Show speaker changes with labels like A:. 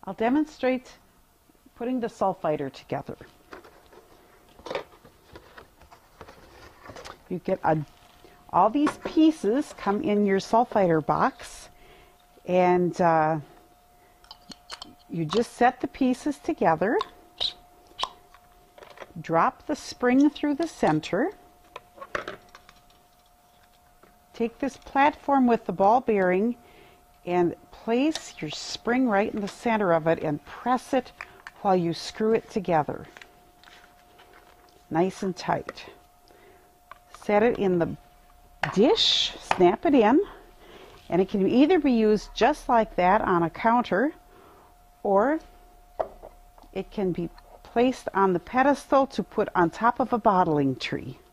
A: I'll demonstrate putting the sulfiter together. You get all these pieces come in your sulfiter box, and you just set the pieces together, drop the spring through the center, take this platform with the ball bearing and place your spring right in the center of it and press it while you screw it together. Nice and tight. Set it in the dish, snap it in, and it can either be used just like that on a counter, or it can be placed on the pedestal to put on top of a bottling tree.